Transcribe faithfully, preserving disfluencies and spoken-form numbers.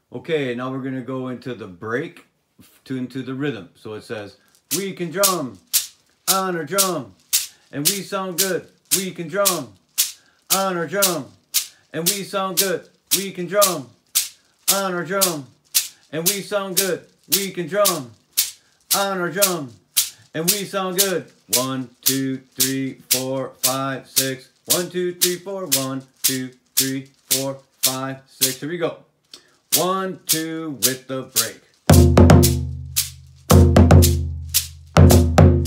Okay, now we're gonna go into the break, to into the rhythm. So it says, we can drum on our drum, and we sound good. We can drum on our drum, and we sound good. We can drum on our drum, and we sound good. We can drum on our drum, and we sound good. One, two, three, four, five, six. One, two, three, four. One, two, three, four, five, six. Here we go. One, two with the break.